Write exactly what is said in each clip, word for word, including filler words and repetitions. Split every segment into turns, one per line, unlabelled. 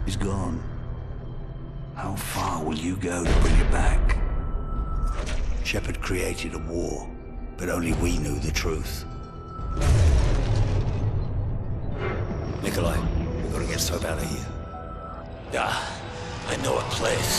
is gone. How far will you go to bring it back? Shepard created a war, but only we knew the truth. Nikolai, we've got to get Soap out of here.
Yeah, I know a place.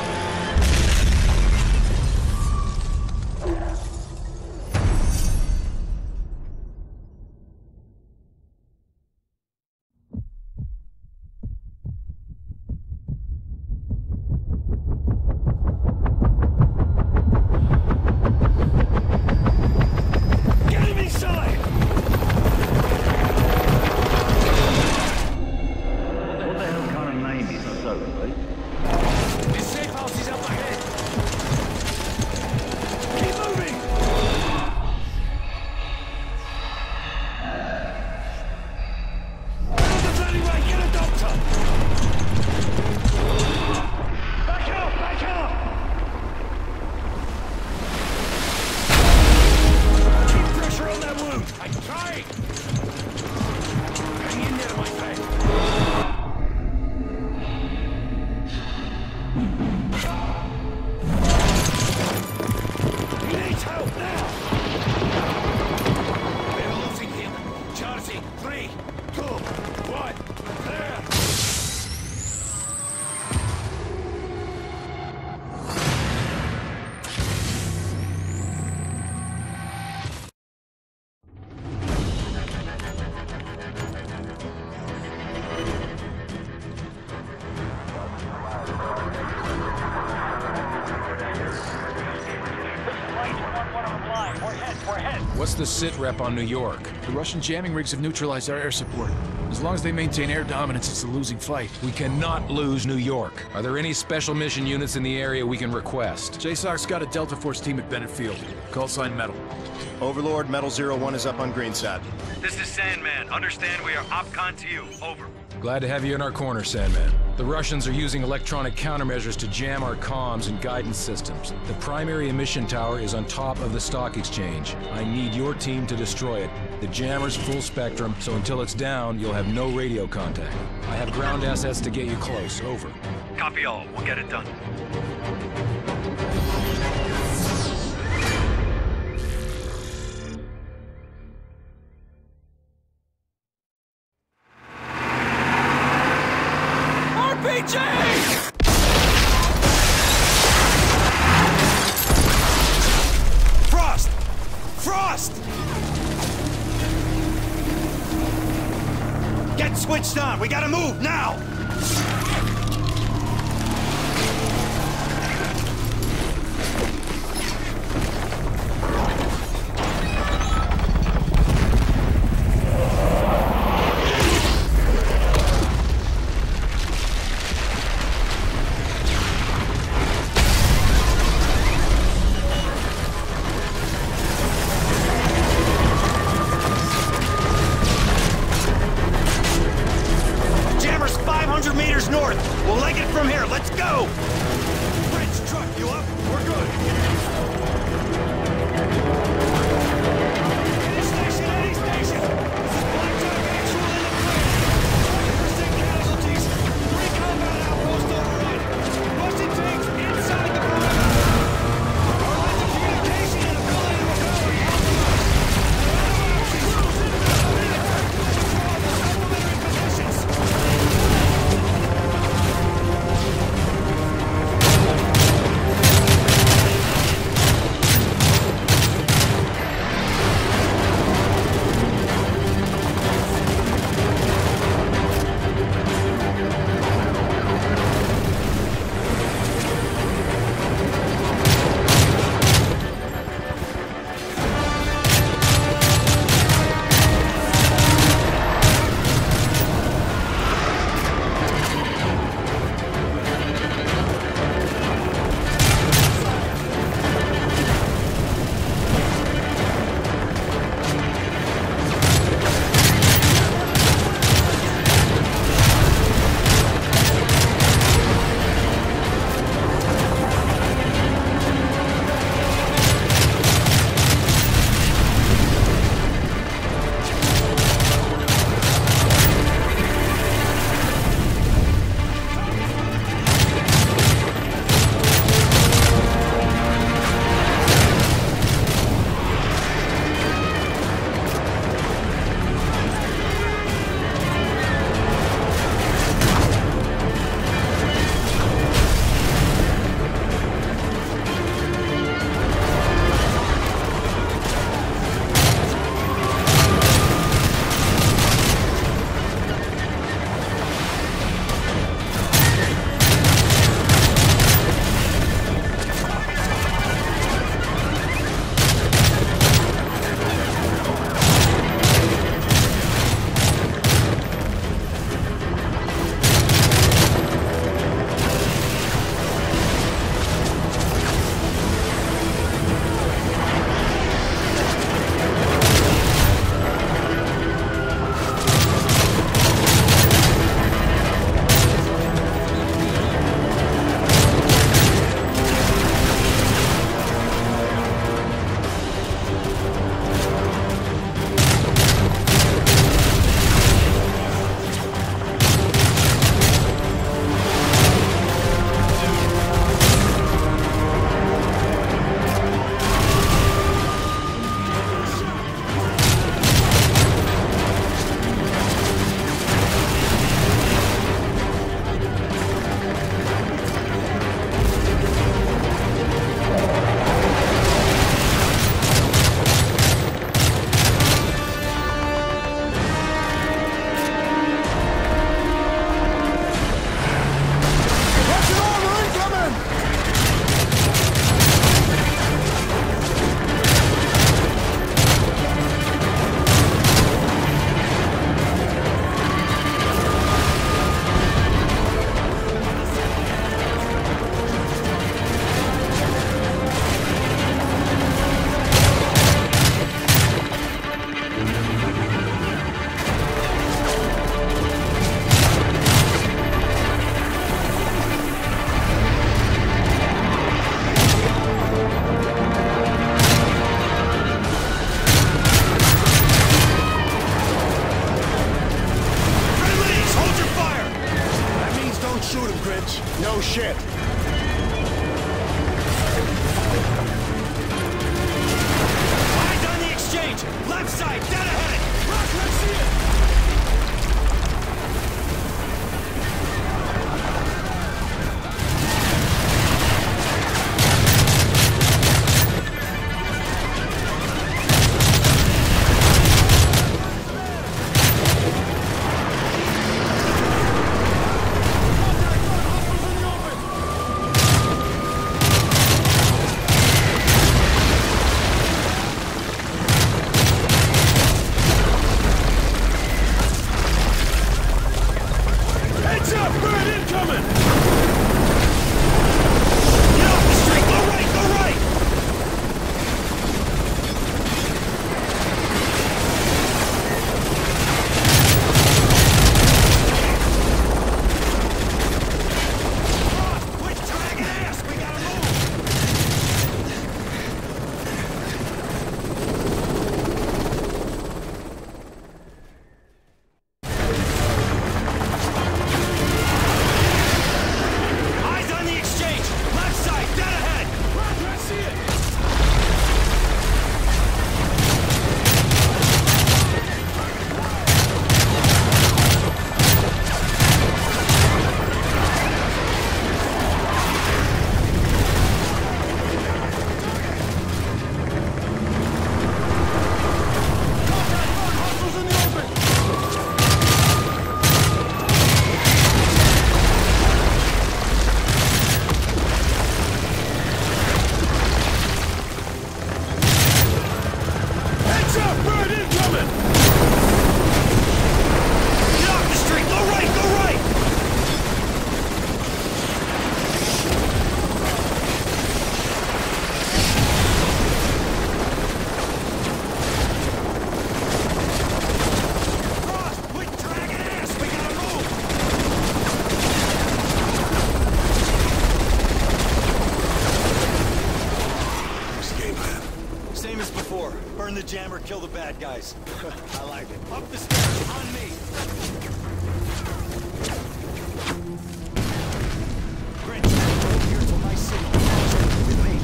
What's the sit rep on New York?
The Russian jamming rigs have neutralized our air support. As long as they maintain air dominance, it's a losing fight.
We cannot lose New York. Are there any special mission units in the area we can request?
J SOC's got a Delta Force team at Bennett Field. Call sign Metal.
Overlord, Metal Zero One is up on Greenside.
This is Sandman. Understand we are OpCon to you. Over.
Glad to have you in our corner, Sandman. The Russians are using electronic countermeasures to jam our comms and guidance systems. The primary emission tower is on top of the stock exchange. I need your team to destroy it. The jammer's full spectrum, so until it's down, you'll have no radio contact. I have ground assets to get you close. Over.
Copy all. We'll get it done.
Frost! Frost! Get switched on! We gotta move, now! five Same as before. Burn the jammer, kill the bad guys. I like it. Up the stairs, on me! Grinch, over here till my signal. With me.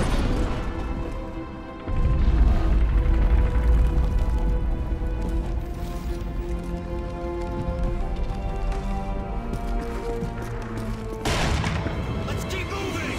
Let's keep moving!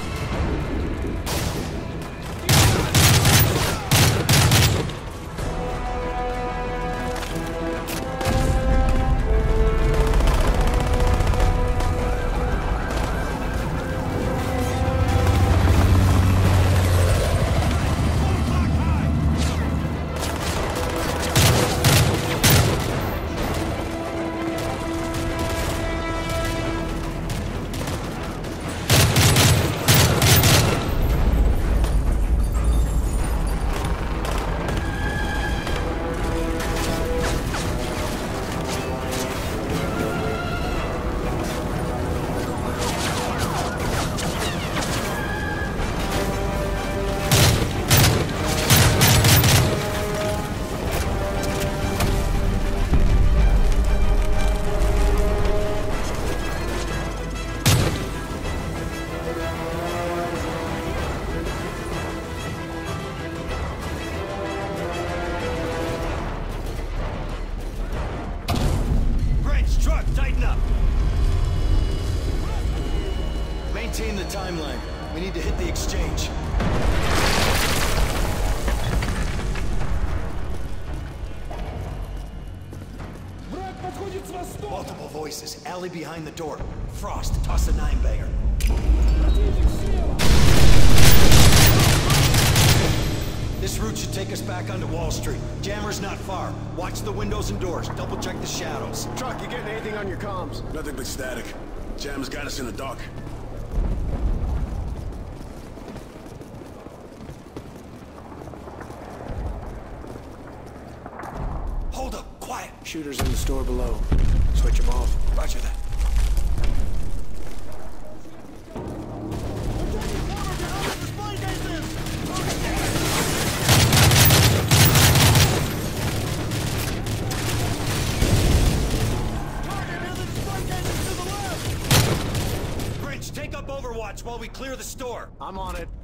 Maintain the timeline. We need to hit the exchange. Multiple voices. Alley behind the door. Frost, toss a nine banger. This route should take us back onto Wall Street. Jammer's not far. Watch the windows and doors. Double check the shadows.
Truck, you getting anything on your comms?
Nothing but static. Jammer's got us in the dark.
Hold up, quiet.
Shooters in the store below. Switch them off.
Roger that. Grinch, take up Overwatch while we clear the store.
I'm on it.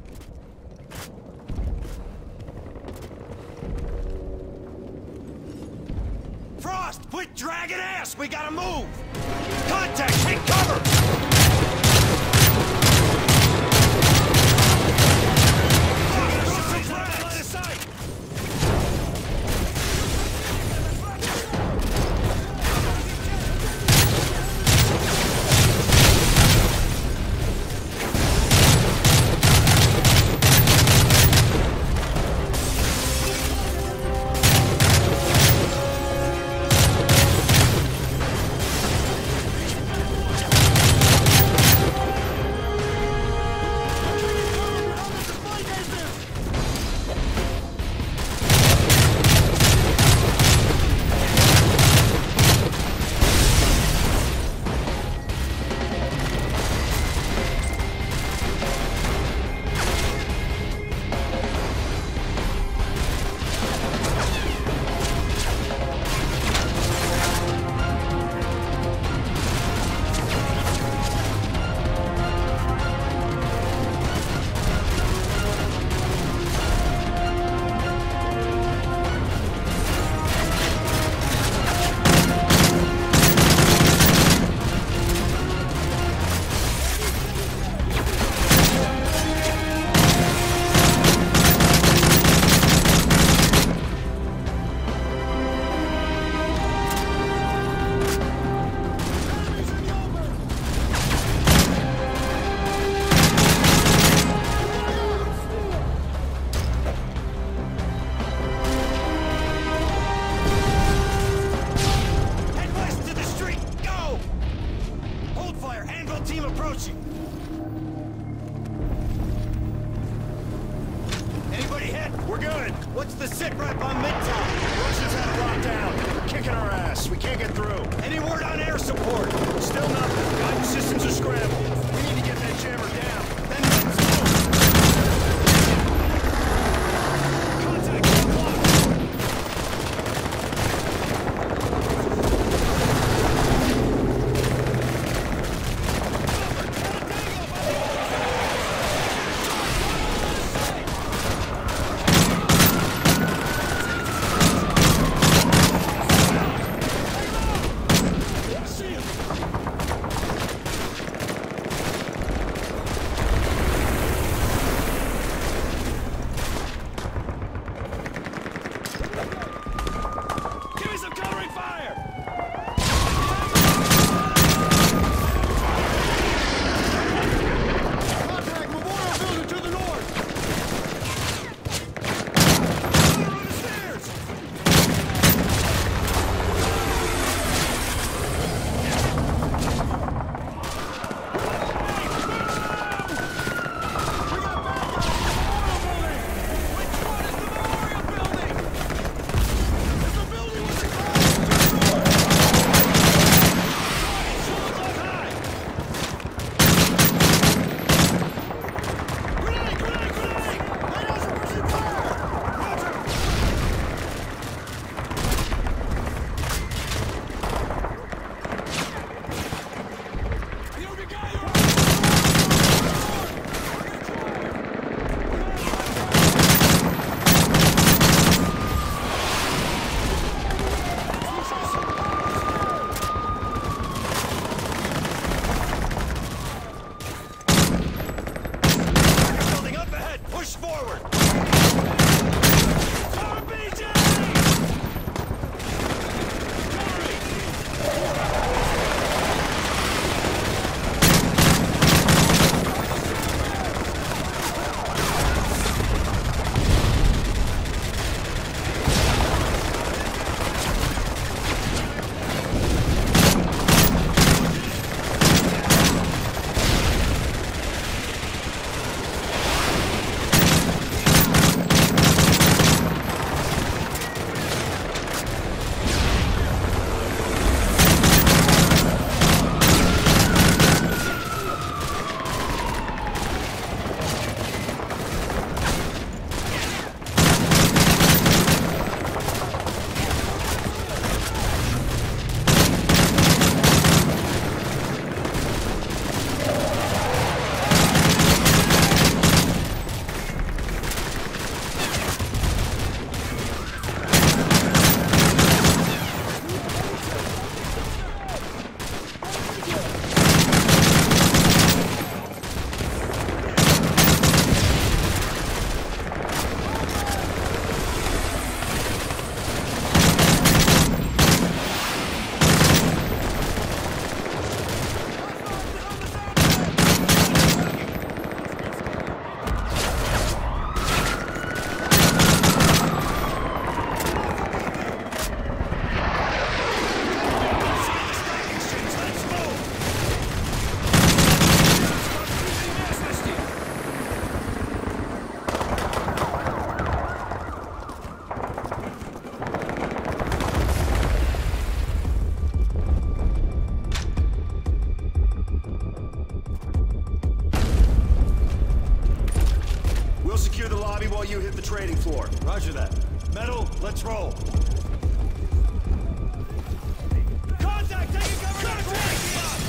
Frost, quit dragging ass! We gotta move! Contact! Take cover! Line of sight! What's the sit rep on Midtown?
Russians have it locked down. They're kicking our ass. We can't get through.
Any word on air support?
Still nothing. Guidance systems are scrambled. We need to get that jammer down.
Then let's move! Roger that. Metal, let's roll. Contact! Taking cover! Contact!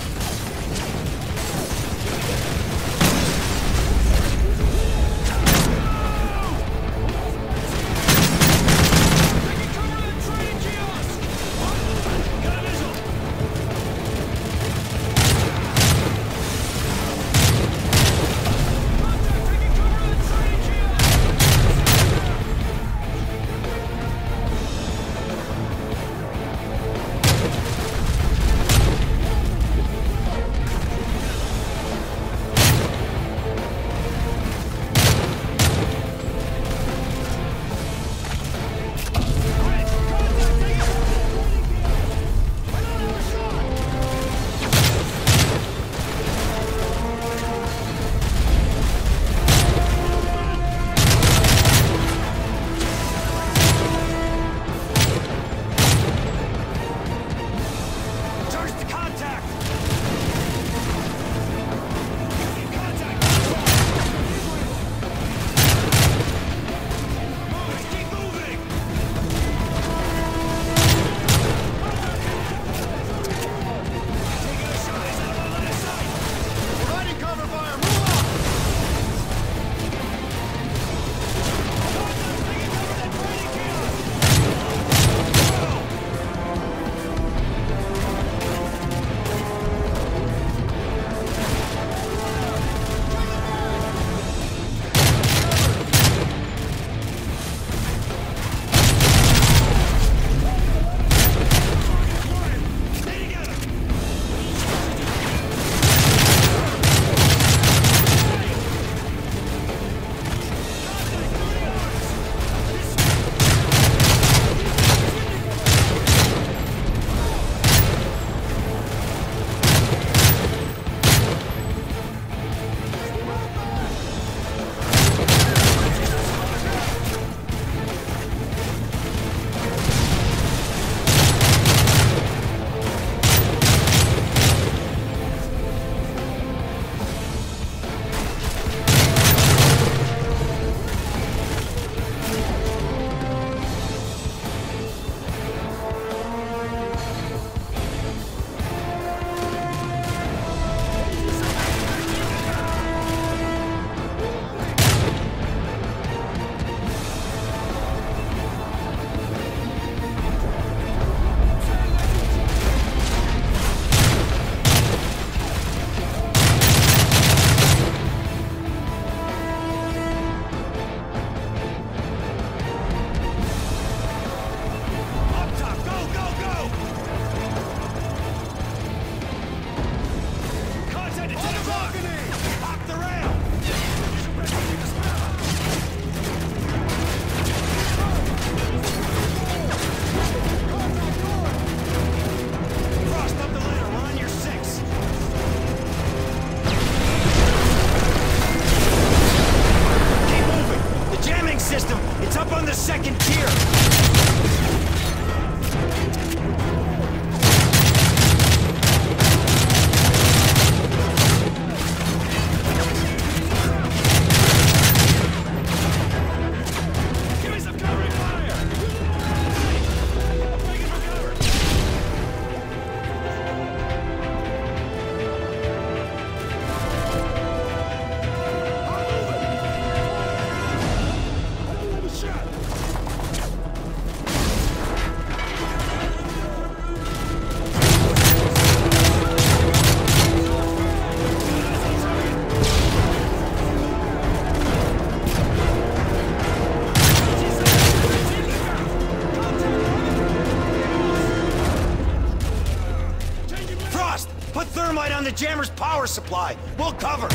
the jammer's power supply. We'll cover.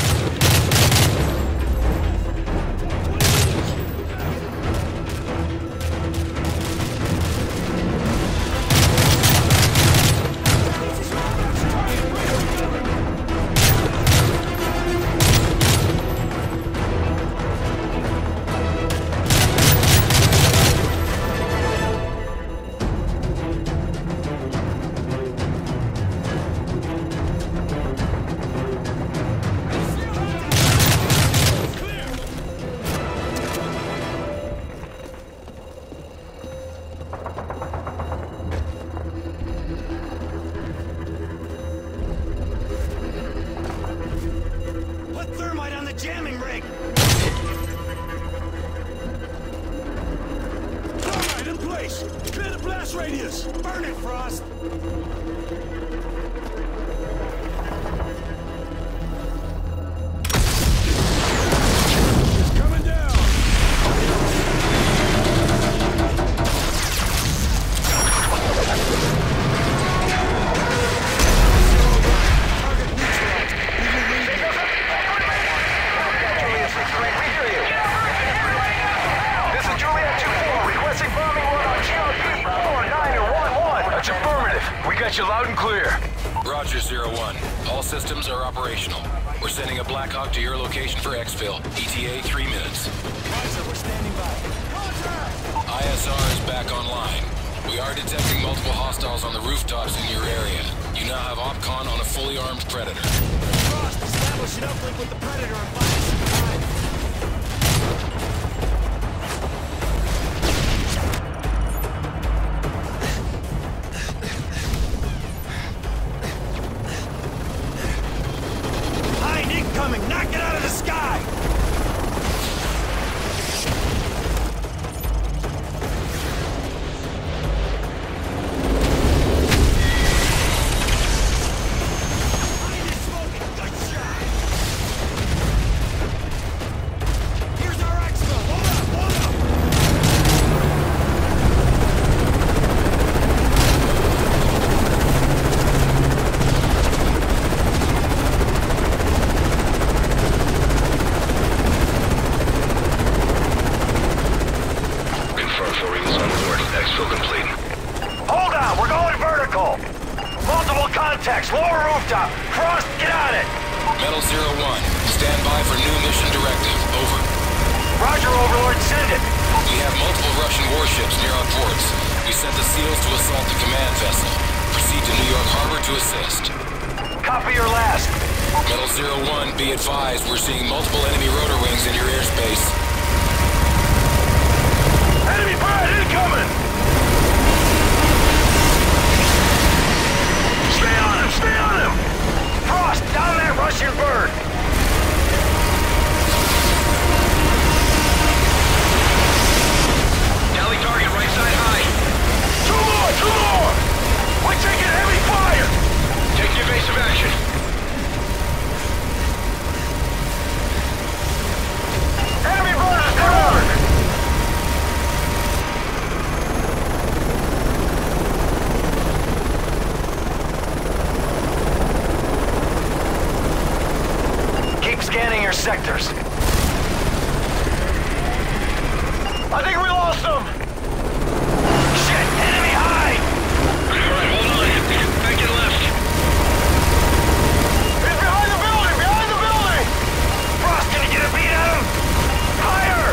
base! Clear the blast radius! Burn it, Frost! It's coming down!
Got you loud and clear.
Roger, Zero One. All systems are operational. We're sending a Black Hawk to your location for exfil. E T A, three minutes.
Roger, we're standing by. Contact!
I S R is back online. We are detecting multiple hostiles on the rooftops in your area. You now have OpCon on a fully armed Predator.
Frost, establish an uplink with the Predator and find us some time. Coming! Knock it out of the sky! Behind is smoking! Good shot! Here's our exfil! Hold up! Hold up! Contacts, lower rooftop. Frost, get on it!
Metal Zero One, stand by for new mission directive. Over.
Roger, Overlord, send it.
We have multiple Russian warships near our ports. We sent the SEALs to assault the command vessel. Proceed to New York Harbor to assist.
Copy your last.
Metal Zero One, be advised, we're seeing multiple enemy rotor wings in your airspace.
Enemy bird incoming! Stay on him! Stay on him! Frost, down that Russian bird! Tally target right side high. Two more! Two more! We're taking heavy fire! Take the evasive action. Enemy bird is down! Scanning your sectors. I think we lost them! Shit! Enemy high! Alright, hold on. Back and left. He's behind the building! Behind the building! Frost, can you get a beat at him? Higher!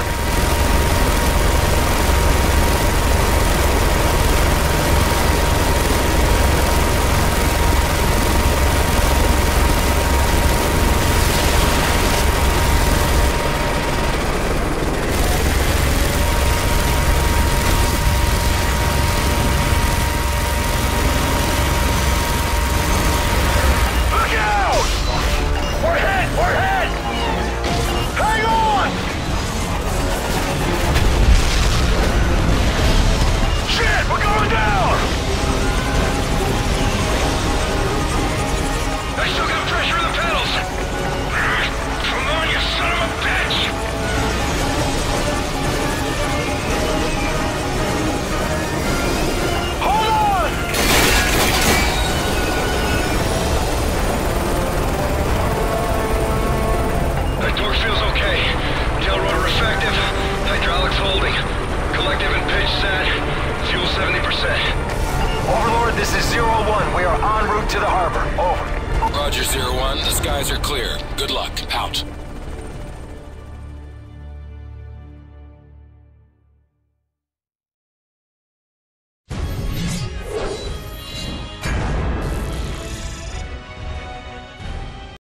This is Zero One. We are en route to the harbor. Over.
Roger, Zero One. The skies are clear. Good luck. Out.